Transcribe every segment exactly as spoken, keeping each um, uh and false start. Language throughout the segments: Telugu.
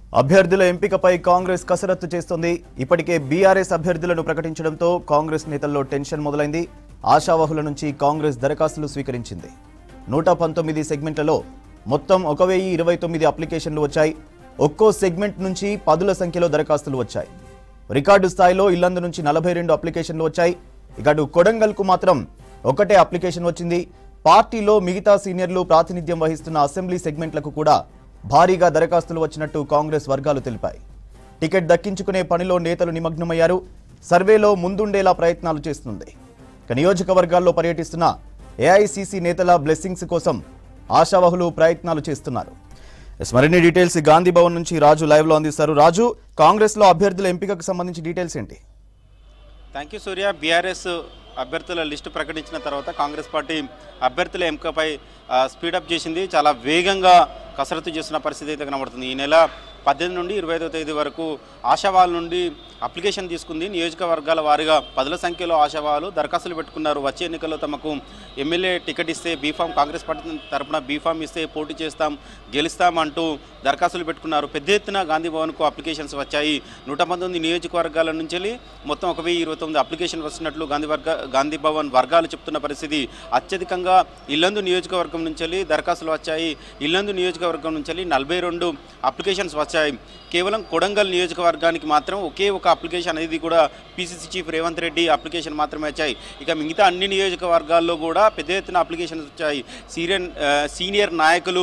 అభ్యర్థుల ఎంపికపై కాంగ్రెస్ కసరత్తు చేస్తోంది. ఇప్పటికే బీఆర్ఎస్ అభ్యర్థులను ప్రకటించడంతో కాంగ్రెస్ నేతల్లో టెన్షన్ మొదలైంది. ఆశావాహుల నుంచి కాంగ్రెస్ దరఖాస్తులు స్వీకరించింది. నూట పంతొమ్మిది సెగ్మెంట్లలో మొత్తం ఒక వెయ్యి ఇరవై తొమ్మిది అప్లికేషన్లు వచ్చాయి. ఒక్కో సెగ్మెంట్ నుంచి పదుల సంఖ్యలో దరఖాస్తులు వచ్చాయి. రికార్డు స్థాయిలో ఇల్లందు నుంచి నలభై రెండు అప్లికేషన్లు వచ్చాయి. ఇకడు కొడంగల్కు మాత్రం ఒకటే అప్లికేషన్ వచ్చింది. పార్టీలో మిగతా సీనియర్లు ప్రాతినిధ్యం వహిస్తున్న అసెంబ్లీ సెగ్మెంట్లకు కూడా భారీగా దరఖాస్తులు వచ్చినట్టు కాంగ్రెస్ వర్గాలు తెలిపాయి. టికెట్ దక్కించుకునే పనిలో నేతలు నిమగ్నమయ్యారు. సర్వేలో ముందుండేలా ప్రయత్నాలు చేస్తుంది. నియోజకవర్గాల్లో పర్యటిస్తున్న ఏఐసీసీ నేతల బ్లెస్సింగ్స్ కోసం ఆశావహులు ప్రయత్నాలు చేస్తున్నారు. మరిన్ని డీటెయిల్స్ గాంధీ భవన్ నుంచి రాజు లైవ్ లో అందిస్తారు. రాజు, కాంగ్రెస్ లో అభ్యర్థుల ఎంపికకు సంబంధించి డీటెయిల్స్ ఏంటి? Thank you Surya. బీఆర్ఎస్ అభ్యర్థుల లిస్టు ప్రకటించిన తర్వాత కాంగ్రెస్ పార్టీ అభ్యర్థుల ఎంపికపై స్పీడప్ చేసింది. చాలా వేగంగా కసరత్తు చేస్తున్న పరిస్థితి అయితే కనబడుతుంది. ఈ నెల పద్దెనిమిది నుండి ఇరవై ఐదో తేదీ వరకు ఆశావాల నుండి అప్లికేషన్ తీసుకుంది. నియోజకవర్గాల వారీగా పదుల సంఖ్యలో ఆశావాలు దరఖాస్తులు పెట్టుకున్నారు. వచ్చే ఎన్నికల్లో తమకు ఎమ్మెల్యే టికెట్ ఇస్తే బీఫామ్, కాంగ్రెస్ పార్టీ తరఫున బీఫామ్ ఇస్తే పోటీ చేస్తాం, గెలుస్తాం అంటూ దరఖాస్తులు పెట్టుకున్నారు. పెద్ద ఎత్తున గాంధీ భవన్కు అప్లికేషన్స్ వచ్చాయి. నూట పంతొమ్మిది నియోజకవర్గాల నుంచి మొత్తం ఒక వెయ్యి ఇరవై తొమ్మిది అప్లికేషన్ వస్తున్నట్లు గాంధీ వర్గ గాంధీ భవన్ వర్గాలు చెప్తున్న పరిస్థితి. అత్యధికంగా ఇల్లందు నియోజకవర్గం నుంచి దరఖాస్తులు వచ్చాయి. ఇల్లందు నియోజకవర్గం నుంచి నలభై రెండు అప్లికేషన్స్ వచ్చాయి. కేవలం కొడంగల్ నియోజకవర్గానికి మాత్రం ఒకే ఒక అప్లికేషన్ అనేది కూడా PCC chief Revanth Reddy application మాత్రమే వచ్చాయి. ఇక మిగతా అన్ని నియోజకవర్గాల్లో కూడా పెద్ద ఎత్తున అప్లికేషన్స్ వచ్చాయి. సీనియర్ సీనియర్ నాయకులు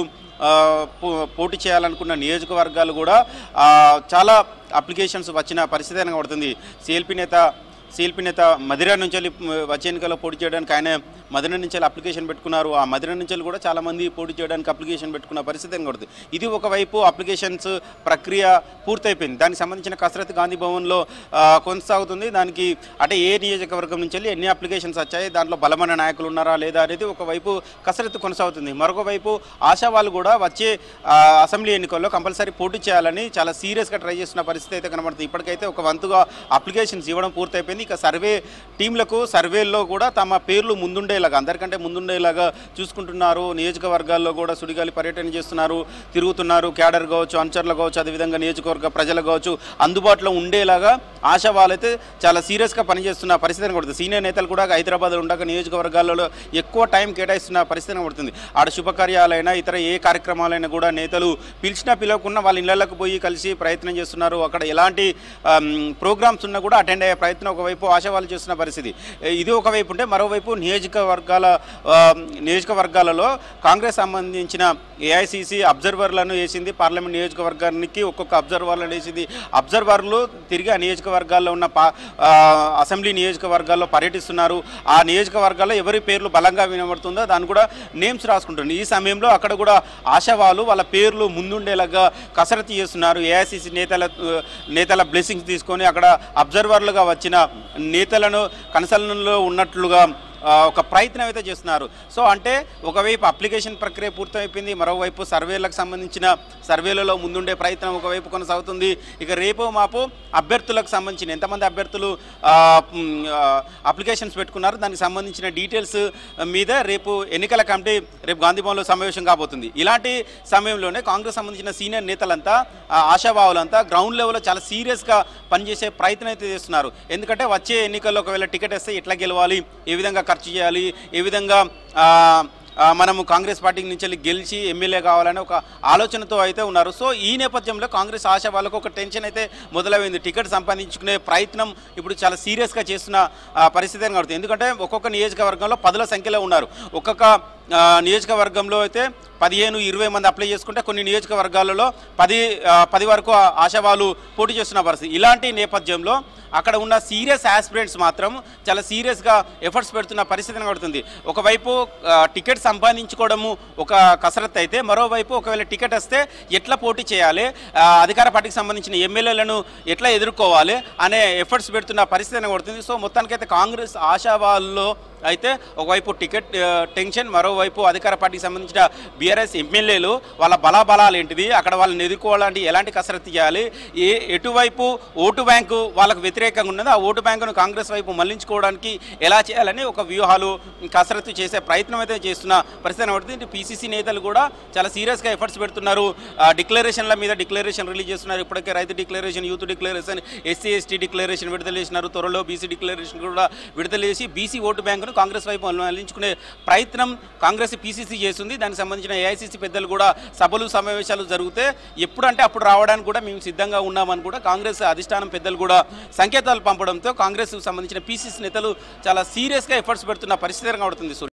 పోటీ చేయాలనుకున్న నియోజకవర్గాలు కూడా చాలా అప్లికేషన్స్ వచ్చిన పరిస్థితి కనబడుతుంది. సిఎల్పీ నేత సిఎల్పీ నేత మదిర నుంచి వచ్చే ఎన్నికల్లో పోటీ చేయడానికి ఆయన మదిర నుంచి అప్లికేషన్ పెట్టుకున్నారు. ఆ మదిర నుంచి కూడా చాలామంది పోటీ చేయడానికి అప్లికేషన్ పెట్టుకున్న పరిస్థితి కనబడుతుంది. ఇది ఒకవైపు అప్లికేషన్స్ ప్రక్రియ పూర్తయిపోయింది. దానికి సంబంధించిన కసరత్తు గాంధీ భవన్లో కొనసాగుతుంది. దానికి అంటే ఏ నియోజకవర్గం నుంచి ఎన్ని అప్లికేషన్స్ వచ్చాయి, దాంట్లో బలమైన నాయకులు ఉన్నారా లేదా అనేది ఒకవైపు కసరత్తు కొనసాగుతుంది. మరొక వైపు ఆశావాళ్ళు కూడా వచ్చే అసెంబ్లీ ఎన్నికల్లో కంపల్సరీ పోటీ చేయాలని చాలా సీరియస్గా ట్రై చేస్తున్న పరిస్థితి అయితే కనబడుతుంది. ఇప్పటికైతే ఒక వంతుగా అప్లికేషన్స్ ఇవ్వడం పూర్తయిపోయింది. ఇక సర్వే టీంలకు సర్వేల్లో కూడా తమ పేర్లు ముందుండేలాగా, అందరికంటే ముందుండేలాగా చూసుకుంటున్నారు. నియోజకవర్గాల్లో కూడా సుడిగాలి పర్యటన చేస్తున్నారు, తిరుగుతున్నారు. క్యాడర్ కావచ్చు, అనుచరులు కావచ్చు, అదేవిధంగా నియోజకవర్గ ప్రజలు కావచ్చు అందుబాటులో ఉండేలాగా ఆశ వాళ్ళైతే చాలా సీరియస్గా పనిచేస్తున్న పరిస్థితి కనబడుతుంది. సీనియర్ నేతలు కూడా హైదరాబాద్లో ఉండక నియోజకవర్గాలలో ఎక్కువ టైం కేటాయిస్తున్న పరిస్థితి కనబడుతుంది. ఆడ శుభకార్యాలైనా ఇతర ఏ కార్యక్రమాలైనా కూడా నేతలు పిలిచినా పిలవకుండా వాళ్ళ ఇళ్లకు పోయి కలిసి ప్రయత్నం చేస్తున్నారు. అక్కడ ఎలాంటి ప్రోగ్రామ్స్ ఉన్నా కూడా అటెండ్ అయ్యే ప్రయత్నం ఒకవైపు ఆశావాళ్ళు చేస్తున్న పరిస్థితి. ఇది ఒకవైపు ఉంటే మరోవైపు నియోజకవర్గాల నియోజకవర్గాలలో కాంగ్రెస్ సంబంధించిన ఏఐసీసీ అబ్జర్వర్లను వేసింది. పార్లమెంట్ నియోజకవర్గానికి ఒక్కొక్క అబ్జర్వర్లను వేసింది. అబ్జర్వర్లు తిరిగి ఆ నియోజకవర్గాల్లో ఉన్న అసెంబ్లీ నియోజకవర్గాల్లో పర్యటిస్తున్నారు. ఆ నియోజకవర్గాల్లో ఎవరి పేర్లు బలంగా వినబడుతుందో దాన్ని కూడా నేమ్స్ రాసుకుంటుంది. ఈ సమయంలో అక్కడ కూడా ఆశావాళ్ళు వాళ్ళ పేర్లు ముందుండేలాగా కసరత్తు చేస్తున్నారు. ఏఐసీసీ నేతల నేతల బ్లెస్సింగ్స్ తీసుకొని అక్కడ అబ్జర్వర్లుగా వచ్చిన నేతలను కన్సల్టెన్సీలో ఉన్నట్లుగా ఒక ప్రయత్నం అయితే చేస్తున్నారు. సో అంటే ఒకవైపు అప్లికేషన్ ప్రక్రియ పూర్తయిపోయింది, మరోవైపు సర్వేలకు సంబంధించిన సర్వేలలో ముందుండే ప్రయత్నం ఒకవైపు కొనసాగుతుంది. ఇక రేపు మాపు అభ్యర్థులకు సంబంధించిన ఎంతమంది అభ్యర్థులు అప్లికేషన్స్ పెట్టుకున్నారు దానికి సంబంధించిన డీటెయిల్స్ మీద రేపు ఎన్నికల కమిటీ రేపు గాంధీభవన్లో సమావేశం కాబోతుంది. ఇలాంటి సమయంలోనే కాంగ్రెస్ సంబంధించిన సీనియర్ నేతలంతా ఆశాభావులంతా గ్రౌండ్ లెవెల్లో చాలా సీరియస్గా పనిచేసే ప్రయత్నం అయితే చేస్తున్నారు. ఎందుకంటే వచ్చే ఎన్నికల్లో ఒకవేళ టికెట్ వస్తే ఎట్లా గెలవాలి, ఏ విధంగా ఖర్చు చేయాలి, ఏ విధంగా మనము కాంగ్రెస్ పార్టీ నుంచి గెలిచి ఎమ్మెల్యే కావాలని ఒక ఆలోచనతో అయితే ఉన్నారు. సో ఈ నేపథ్యంలో కాంగ్రెస్ ఆశ వాళ్ళకు ఒక టెన్షన్ అయితే మొదలైంది. టికెట్ సంపాదించుకునే ప్రయత్నం ఇప్పుడు చాలా సీరియస్గా చేస్తున్న పరిస్థితి కనబడుతుంది. ఎందుకంటే ఒక్కొక్క నియోజకవర్గంలో పదుల సంఖ్యలో ఉన్నారు. ఒక్కొక్క నియోజకవర్గంలో అయితే పదిహేను ఇరవై మంది అప్లై చేసుకుంటే కొన్ని నియోజకవర్గాలలో పది పది వరకు ఆశావాళ్ళు పోటీ చేస్తున్న పరిస్థితి. ఇలాంటి నేపథ్యంలో అక్కడ ఉన్న సీరియస్ ఆస్పిరెంట్స్ మాత్రం చాలా సీరియస్గా ఎఫర్ట్స్ పెడుతున్న పరిస్థితి కనబడుతుంది. ఒకవైపు టికెట్ సంపాదించుకోవడము ఒక కసరత్తు అయితే, మరోవైపు ఒకవేళ టికెట్ వస్తే ఎట్లా పోటీ చేయాలి, అధికార పార్టీకి సంబంధించిన ఎమ్మెల్యేలను ఎట్లా ఎదుర్కోవాలి అనే ఎఫర్ట్స్ పెడుతున్న పరిస్థితి కనబడుతుంది. సో మొత్తానికైతే కాంగ్రెస్ ఆశావాళ్ళలో అయితే ఒకవైపు టికెట్ టెన్షన్, మరోవైపు అధికార పార్టీకి సంబంధించిన బీఆర్ఎస్ ఎమ్మెల్యేలు వాళ్ళ బలాబలాలు ఏంటిది, అక్కడ వాళ్ళని ఎదుర్కోవాలంటే ఎలాంటి కసరత్తు చేయాలి, ఏ ఎటువైపు ఓటు బ్యాంకు వాళ్ళకు వ్యతిరేకంగా ఉన్నదో ఆ ఓటు బ్యాంకును కాంగ్రెస్ వైపు మళ్లించుకోవడానికి ఎలా చేయాలని ఒక వ్యూహాలు కసరత్తు చేసే ప్రయత్నం అయితే చేస్తున్న పరిస్థితి పడుతుంది. పీసీసీ నేతలు కూడా చాలా సీరియస్గా ఎఫర్ట్స్ పెడుతున్నారు. డిక్లరేషన్ల మీద డిక్లరేషన్ రిలీజ్ చేస్తున్నారు. ఇప్పటికే రైతు declaration, youth declaration, SC ST declaration విడుదల చేసినారు. త్వరలో బీసీ డిక్లరేషన్ కూడా విడుదల చేసి బీసీ ఓటు బ్యాంకును కాంగ్రెస్ వైపు మళ్లించుకునే ప్రయత్నం కాంగ్రెస్ పీసీసీ చేస్తుంది. దానికి సంబంధించిన ఏఐసీసీ పెద్దలు కూడా సభలు సమావేశాలు జరిగితే ఎప్పుడంటే అప్పుడు రావడానికి కూడా మేము సిద్ధంగా ఉన్నామని కూడా కాంగ్రెస్ అధిష్టానం పెద్దలు కూడా సంకేతాలు పంపడంతో కాంగ్రెస్ సంబంధించిన పీసీసీ నేతలు చాలా సీరియస్గా ఎఫర్ట్స్ పెడుతున్న పరిస్థితి కనబడుతుంది.